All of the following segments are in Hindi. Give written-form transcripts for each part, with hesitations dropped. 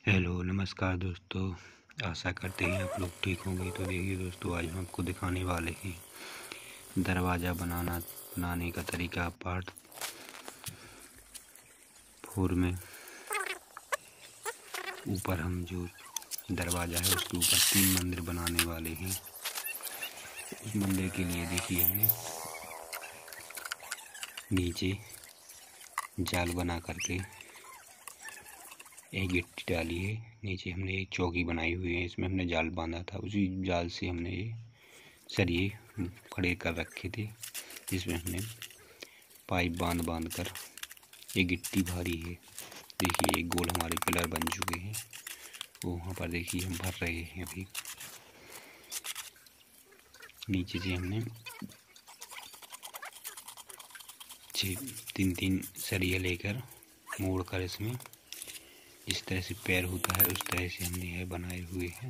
हेलो नमस्कार दोस्तों। आशा करते हैं आप लोग ठीक होंगे। तो देखिए दोस्तों, आज हम आपको दिखाने वाले हैं दरवाज़ा बनाने का तरीका पार्ट 4 में। ऊपर हम जो दरवाज़ा है उसके ऊपर 3 मंदिर बनाने वाले हैं। उस मंदिर के लिए देखिए हमने नीचे जाल बना करके एक गिट्टी डाली है। नीचे हमने एक चौकी बनाई हुई है, इसमें हमने जाल बांधा था। उसी जाल से हमने ये सरिये खड़े कर रखे थे, जिसमें हमने पाइप बांध कर ये गिट्टी भारी है। देखिए एक गोल हमारे पिलर बन चुके हैं। वो वहाँ पर देखिए हम भर रहे हैं अभी। नीचे से हमने 3 सरिया लेकर मोड़ कर इसमें इस तरह से पैर होता है, उस तरह से हमने यह बनाए हुए हैं।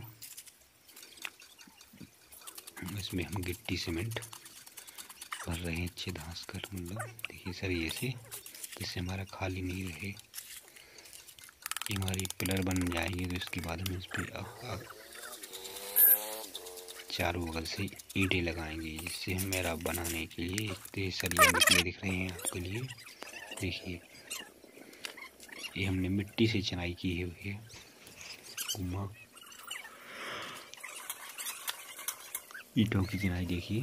इसमें हम गिट्टी सीमेंट भर रहे हैं अच्छे धंस कर, मतलब देखिए सरिये से, जिससे हमारा खाली नहीं रहे। ये हमारी पिलर बन जाएंगे तो इसके बाद हम इस पर चारों बगल से ईंटें लगाएंगे, जिससे हम मेहराब बनाने के लिए इतने सरिया निकले दिख रहे हैं आपके लिए। देखिए ये हमने मिट्टी से चिनाई की हुई है। ईंटों की चिनाई देखिए,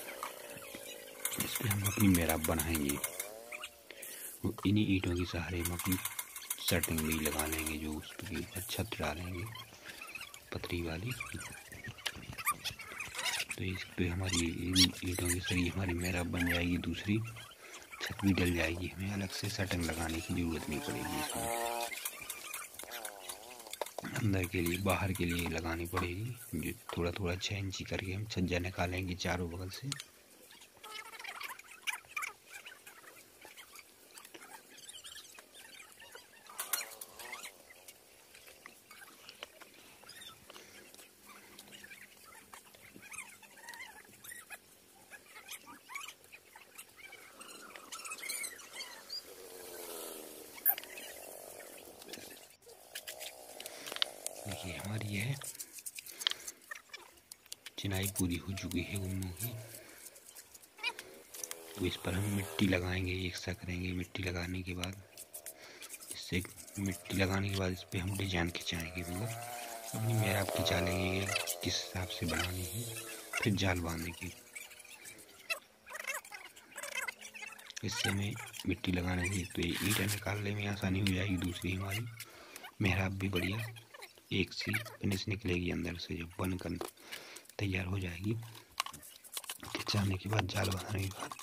इस पर हम अपनी मेहराब बनाएंगे। इन्हीं ईंटों के सहारे हम अपनी सेटिंग भी लगा लेंगे, जो उस पर छत डालेंगे पतरी वाली। तो इस पे हमारी ईंटों की सही हमारी मेहराब बन जाएगी। दूसरी छत भी डल जाएगी, हमें अलग से सेटिंग लगाने की ज़रूरत नहीं पड़ेगी। इसमें अंदर के लिए बाहर के लिए लगानी पड़ेगी, जो थोड़ा थोड़ा 6 इंची करके हम छज्जा निकालेंगे चारों बगल से। देखिए हमारी यह चिनाई पूरी हो चुकी है गुम्मों की। तो इस पर हम मिट्टी लगाएंगे, एक सा करेंगे। मिट्टी लगाने के बाद इस पर हम डिजाइन खिंचाएंगे, मतलब अपनी मेहराब खिंचा लेंगे किस हिसाब से बनानी है। फिर जाल बांधेंगे। इससे हमें मिट्टी लगाने से तो ईंटें निकालने में आसानी हो जाएगी। दूसरी हमारी मेहराब भी बढ़िया एक सी फिनिश निकलेगी अंदर से। जब बनकर तैयार हो जाएगी, खिंचाने के बाद, जाल बांधने के बाद,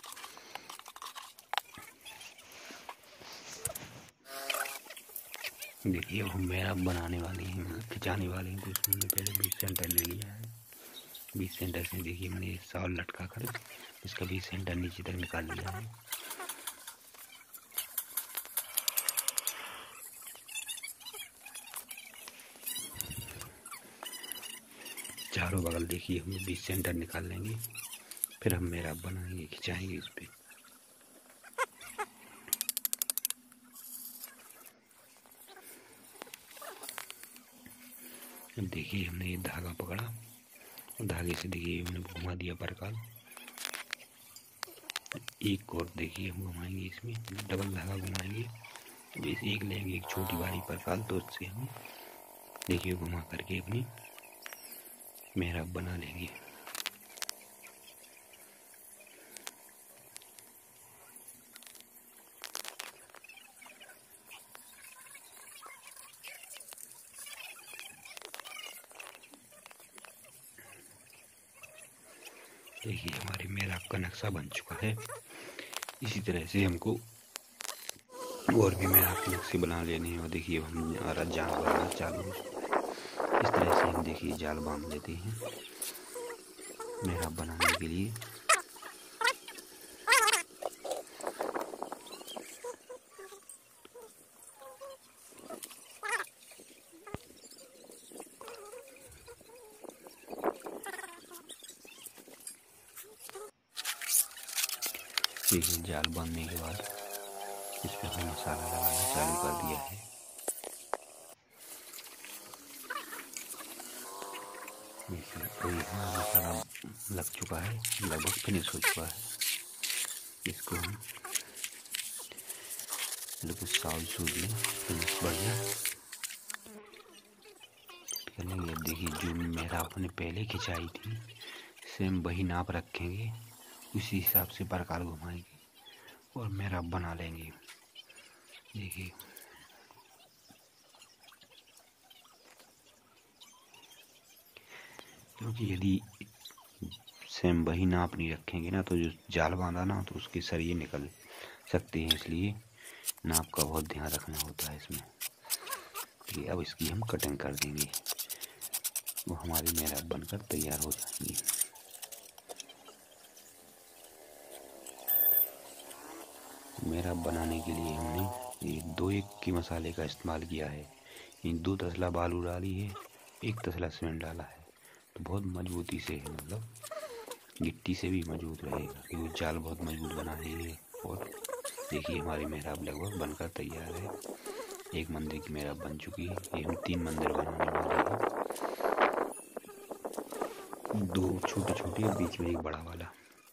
देखिए अब हम मेहराब बनाने वाले हैं, मतलब खिंचाने वाले हैं। तो इसमें हमने पहले 20 सेंटर ले लिया है। 20 सेंटर से देखिए मैंने शॉल लटका कर इसका 20 सेंटर नीचे तक निकाल लिया है। चारों बगल देखिए हम 20 सेंटर निकाल लेंगे। फिर हम मेहराब बनाएंगे, खिंचाएंगे इस पे। देखिए हमने ये धागा पकड़ा, धागे से देखिए हमने घुमा दिया परकाल। एक और देखिए हम घुमाएंगे, इसमें डबल धागा घुमाएंगे। तो इस एक लेंगे एक छोटी बारी परकाल, तो उससे हम देखिए घुमा करके अपनी मेहराब बना लेंगे। देखिए हमारी मेहराब का नक्शा बन चुका है। इसी तरह से हमको और भी मेहराब के नक्शे बना लेने हैं। और देखिए हमारा जाल बनाना चालू है। इस तरह से हम देखिए जाल बांध लेते हैं मेहराब बनाने के लिए। देखिए जाल बांधने के बाद इस पर हम मसाला लगाना चालू कर दिया है। देखिए ये हमारा मसाला लग चुका है, लगभग फिनिश हो चुका है। इसको हम बिल्कुल साउथ सूद में फिनिश बढ़िया करेंगे। अब देखिए जो मेहराब हमने पहले खिंचाई थी सेम वही नाप रखेंगे, उसी हिसाब से प्रकार घुमाएंगे और मेहराब बना लेंगे। देखिए क्योंकि यदि सेम वही नाप नहीं रखेंगे ना तो जो जाल बांधा ना तो उसके सरिये निकल सकते हैं, इसलिए नाप का बहुत ध्यान रखना होता है इसमें। ठीक है, अब इसकी हम कटिंग कर देंगे, वो हमारी मेहराब बनकर तैयार हो जाएंगी। मेहराब बनाने के लिए हमने ये 2:1 के मसाले का इस्तेमाल किया है। इन 2 तसला बालू डाली है, 1 तसला सीमेंट डाला है, तो बहुत मजबूती से है, मतलब गिट्टी से भी मजबूत रहेगा क्योंकि जाल बहुत मजबूत बना रही है। और देखिए हमारी मेहराब लगभग बनकर तैयार है। एक मंदिर की मेहराब बन चुकी है। ये हम 3 मंदिर बनाने वाले हैं, 2 छोटे छोटे बीच में एक बड़ा वाला।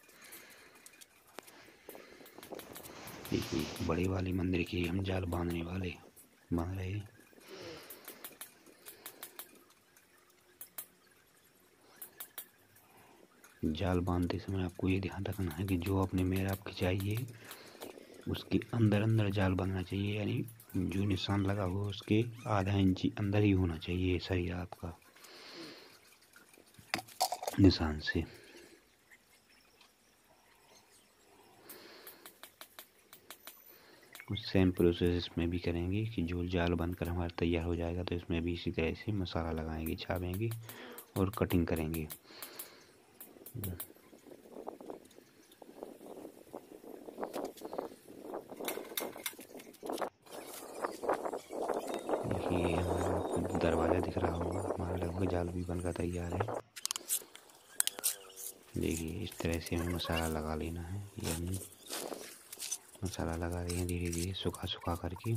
देखिए बड़े वाले मंदिर के हम जाल बांध रहे हैं। जाल बांधते समय आपको ये ध्यान रखना है कि जो आपने मेहराब खिंचाई है उसके अंदर अंदर जाल बांधना चाहिए, यानी जो निशान लगा हो उसके आधा इंची अंदर ही होना चाहिए शरीर आपका निशान से। सेम प्रोसेस इसमें भी करेंगे कि जो जाल बनकर हमारा तैयार हो जाएगा तो इसमें भी इसी तरह से मसाला लगाएंगे, छापेंगे और कटिंग करेंगे। देखिए हमारा दरवाजा दिख रहा होगा, हमारा लगभग जाल भी बनकर तैयार है। देखिए इस तरह से हमें मसाला लगा लेना है, यानी मसाला लगा रहे हैं धीरे धीरे सुखा सुखा करके।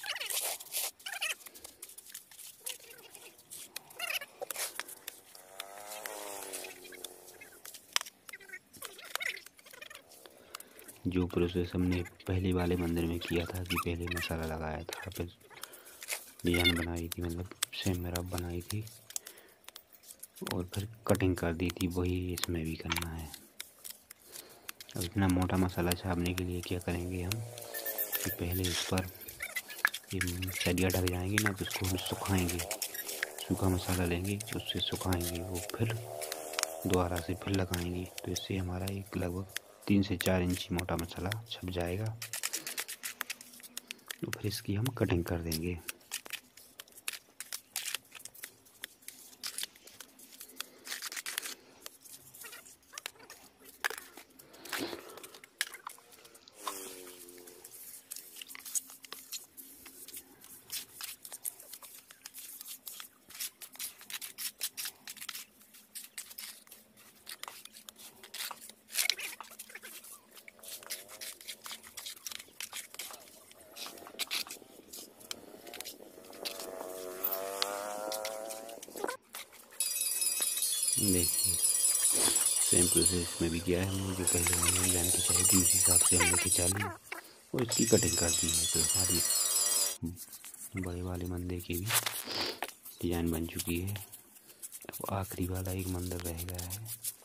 जो प्रोसेस हमने पहले वाले मंदिर में किया था कि पहले मसाला लगाया था फिर डिजाइन बनाई थी, मतलब सेम मेहराब बनाई थी और फिर कटिंग कर दी थी, वही इसमें भी करना है। अब इतना मोटा मसाला छापने के लिए क्या करेंगे हम कि पहले इस पर सरिया ढक जाएंगे ना तो उसको हम सुखाएंगे, सूखा मसाला लेंगे उससे सुखाएंगे, वो फिर दोबारा से फिर लगाएंगे, तो इससे हमारा एक लगभग 3 से 4 इंची मोटा मसाला छप जाएगा। तो फिर इसकी हम कटिंग कर देंगे। देखिए सेम प्रोसेस में भी किया है हमने, जो पहले हमने डिजाइन खिंचाई थी उस हिसाब से हमने खिंचा ली और इसकी कटिंग कर दी है। तो हमारी बड़े वाले मंदिर की भी डिजाइन बन चुकी है। अब आखिरी वाला एक मंदिर रह गया है,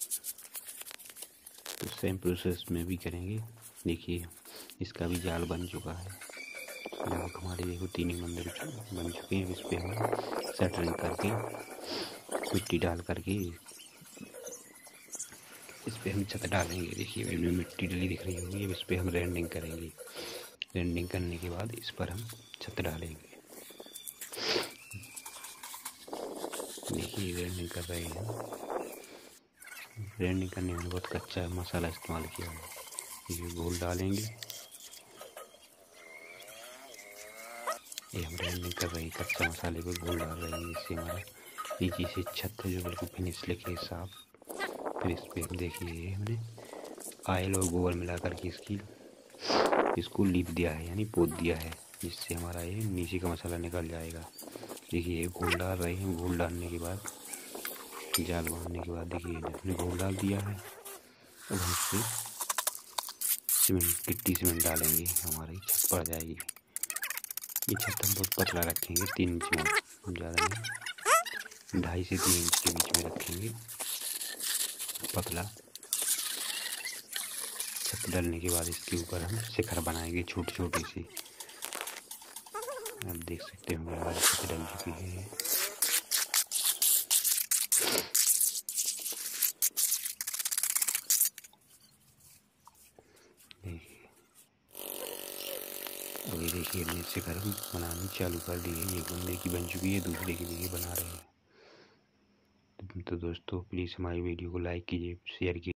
तो सेम प्रोसेस में भी करेंगे। देखिए इसका भी जाल बन चुका है, लगभग हमारे देखो 3 ही मंदिर बन चुके हैं। इस पर हम सेटरिंग करके मिट्टी डाल करके इस पर हम छत डालेंगे। देखिए इनमें मिट्टी डली दिख रही होगी, अब इस पर हम रेंडिंग करेंगे। रेंडिंग करने के बाद इस पर हम छत डालेंगे। देखिए रेंडिंग कर रहे हैं, रेंडिंग करने में बहुत कच्चा मसाला इस्तेमाल किया है। ये घोल डालेंगे, ये हम रेंडिंग कर रहे हैं, कच्चा मसाले को घोल डाल रहे हैं, इससे हमारा नीचे से छत जो बिल्कुल फिनिश लिखे साफ। फिर इस पर हम देखिए हमने ऑयल और गोबर मिला करके इसको लीप दिया है, यानी पोत दिया है, जिससे हमारा ये नीचे का मसाला निकल जाएगा। देखिए घोल डाल रहे हैं, घोल डालने के बाद जाल बांधने के बाद देखिए हमने घोल डाल दिया है। अब हम इससे सीमेंट गिट्टी सीमेंट डालेंगे, हमारी छत पड़ जाएगी। ये छत हम बहुत पतला रखेंगे, 3 इंच में, ज़्यादा नहीं, 2.5 से 3 इंच के बीच में रखेंगे पतला। छत डालने के बाद इसके ऊपर हम शिखर बनाएंगे छोटे छोटे से। आप देख सकते हैं हमारी छत डल चुकी है। अभी देखिए हमने शिखर बनानी चालू कर दी है। एक बंदे की बन चुकी है, दूसरे के लिए बना रहे हैं। तो दोस्तों प्लीज़ हमारी वीडियो को लाइक कीजिए, शेयर कीजिए।